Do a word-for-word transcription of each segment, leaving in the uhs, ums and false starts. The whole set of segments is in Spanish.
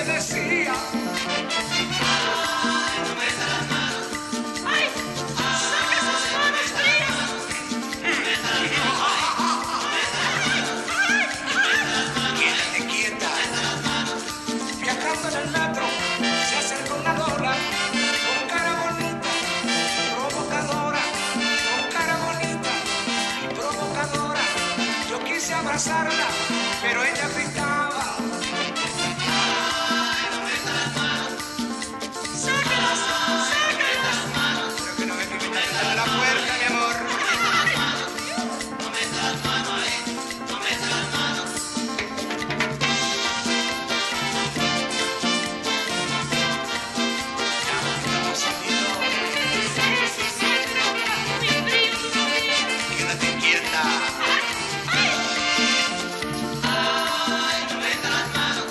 decía. Ay, no meta las manos. Ay, saca esas manos frías. No meta las manos ahí. No meta las manos. No meta las manos ahí. Quédate quieta. No meta las manos. Viajando en el metro, se acerca una lola con cara bonita, provocadora, con cara bonita y provocadora. Yo quise abrazarla, pero ella gritaba. Ay, no meta las manos. Sácalas, sácalas. Pero que no me quites la puerta, mi amor. No meta las manos ahí. No meta las manos. Quédate quieta. Ay, no meta las manos.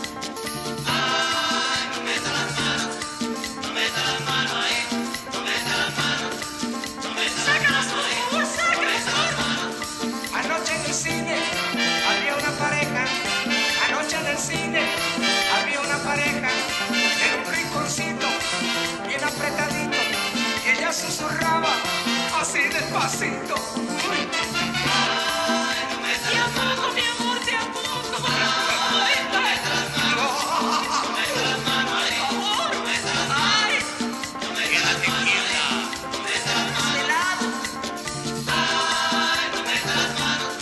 Ay, no meta las manos. No meta las manos ahí. No meta las manos. No meta las manos ahí. No meta las manos. Anoche en el cine había una pareja. Anoche en el cine había una pareja en un rinconcito bien apretadito y ella susurraba así despacito. Uy. Ay, no meta las manos. Mi amor, te apunto. Ay, no meta las manos. No meta las manos ahí. No meta las manos. No meta las manos. No meta las manos. Ay, no meta las manos.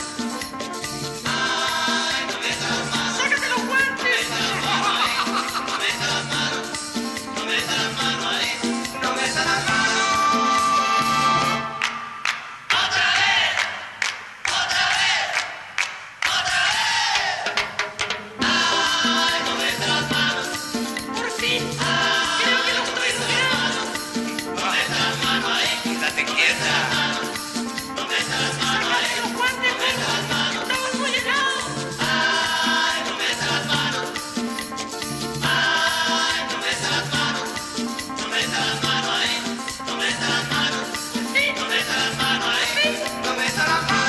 Ay, no meta las manos. Sácate los guantes. No meta las manos. No meta las manos ahí. No meta las manos. Otra vez. Otra vez. Otra vez. Ay, no meta las manos. Por fin. Creo que lo estoy logrando. No meta las manos ahí. Quédate quieta. No meta las manos ahí. Los guantes, no meta las manos. Estamos muy helados. Ay, no meta las manos. Ay, no meta las manos. No meta las manos ahí. No meta las manos. Sí, no meta las manos ahí. No meta la mano.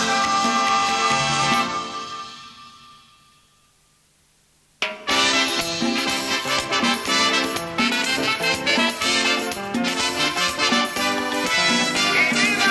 ¡Y viva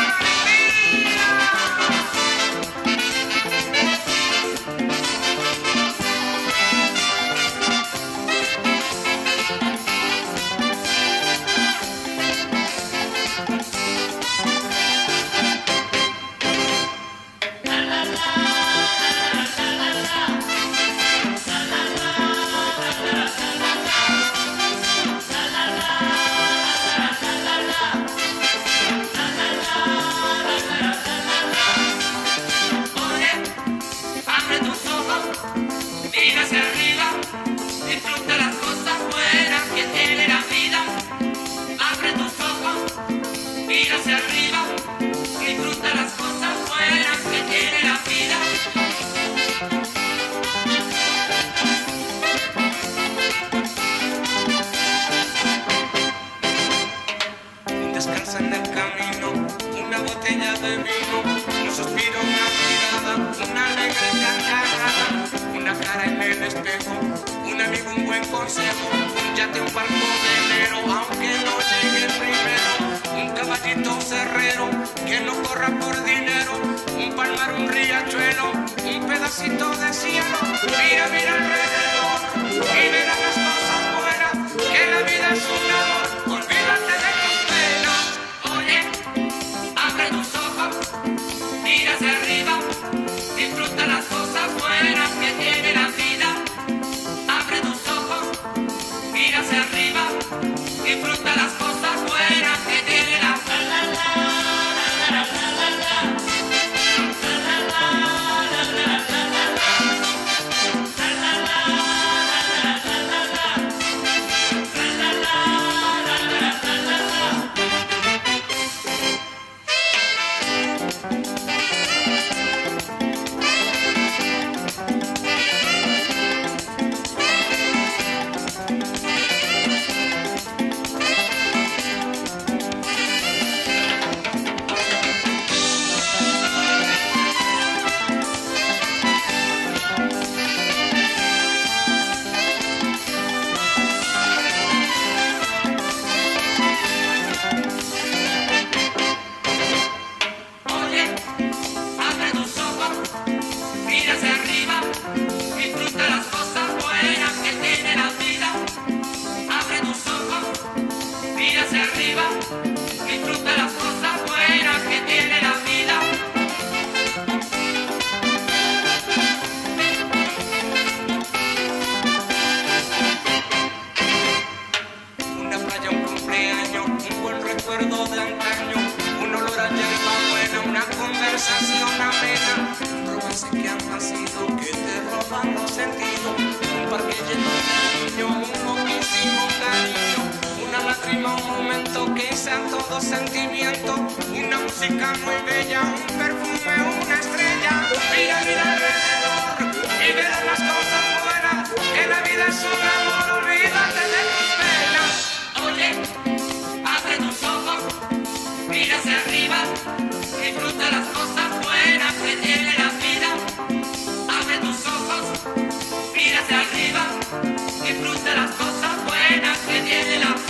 Oye, abre tus ojos, mira hacia arriba, disfruta las cosas buenas que tiene la vida. Abre tus ojos, mira hacia arriba, disfruta las cosas buenas que tiene la vida. Descansa en el camino, una botella de vino, un suspiro, una mirada, una alegre carcajada, una cara en el espejo, un amigo, un buen consejo, un yate, un barco velero, aunque no llegue el primero, un caballito cerrero, que no corra por dinero, un palmar, un riachuelo, un pedacito de cielo, mira, mira alrededor, y verás las cosas buenas, que la vida es un amor, olvídate de tus penas. Oye, abre tus ojos, mira hacia arriba, disfruta las cosas buenas que tiene la vida. Abre tus ojos, mira hacia arriba, disfruta las cosas buenas que tiene la vida. La, la, la, la, la, la, la, la, la, la, la, la, la, la, la, la, la, la, sentido, un parque lleno de niños, un loquísimo cariño, una lágrima, un momento que sea todo sentimiento, una música muy bella, un perfume, una estrella. Mira, mira alrededor y verás las cosas buenas, que la vida es un amor, olvídate de tus penas. Oye, abre tus ojos, mira hacia arriba, disfruta las cosas buenas que tiene la vida. Abre tus ojos, mira hacia arriba, disfruta las cosas buenas que tiene la vida.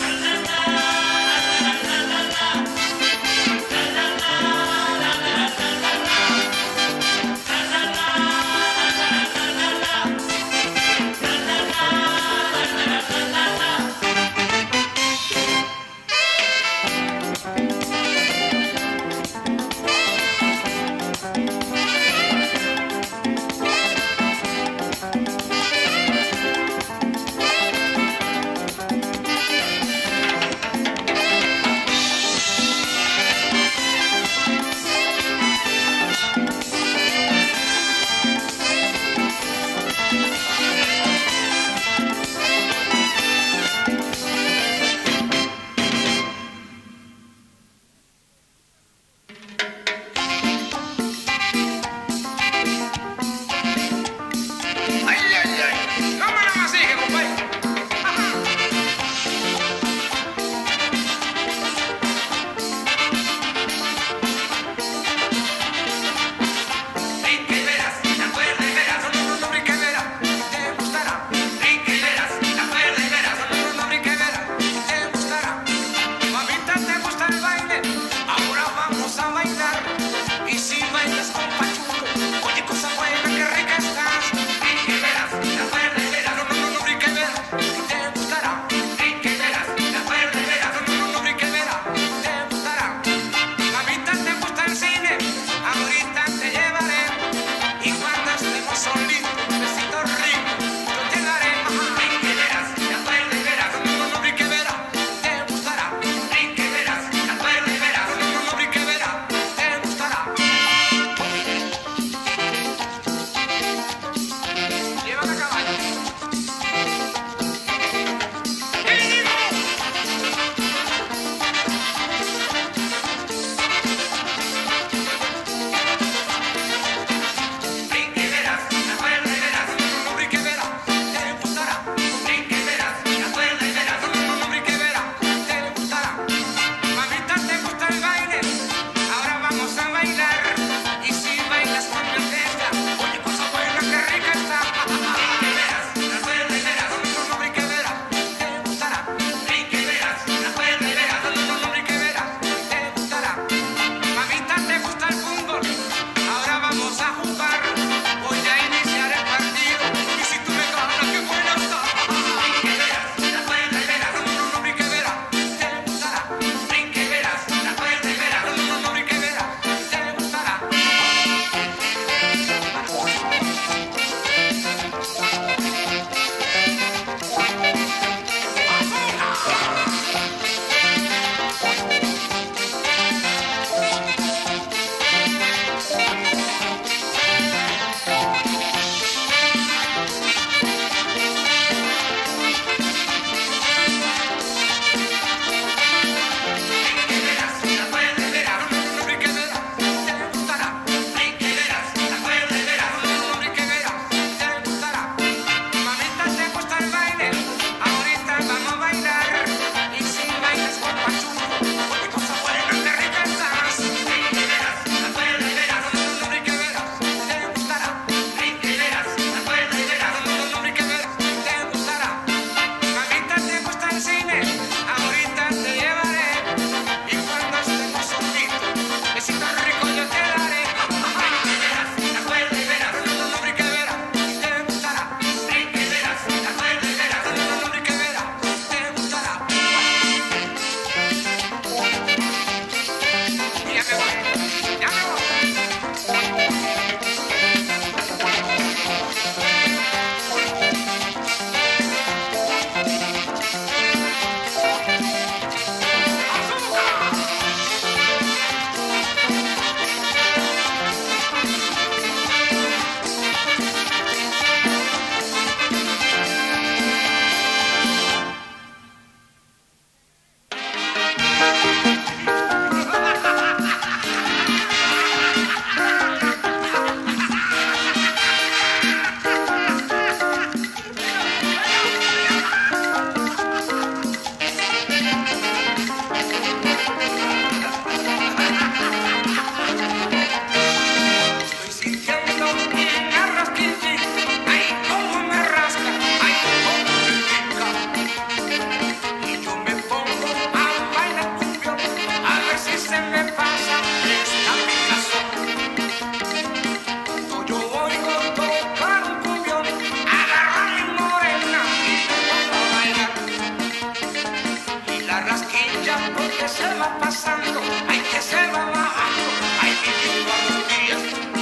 se va pasando, ay, que se va bajando, ay, mi Dios, a los días.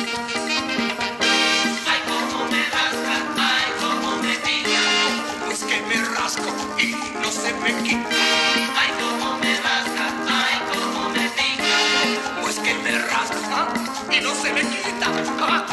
Ay, cómo me rasca, ay, cómo me pica. Pues que me rasco y no se me quita. Ay, cómo me rasca, ay, cómo me pica. Pues que me rasca y no se me quita.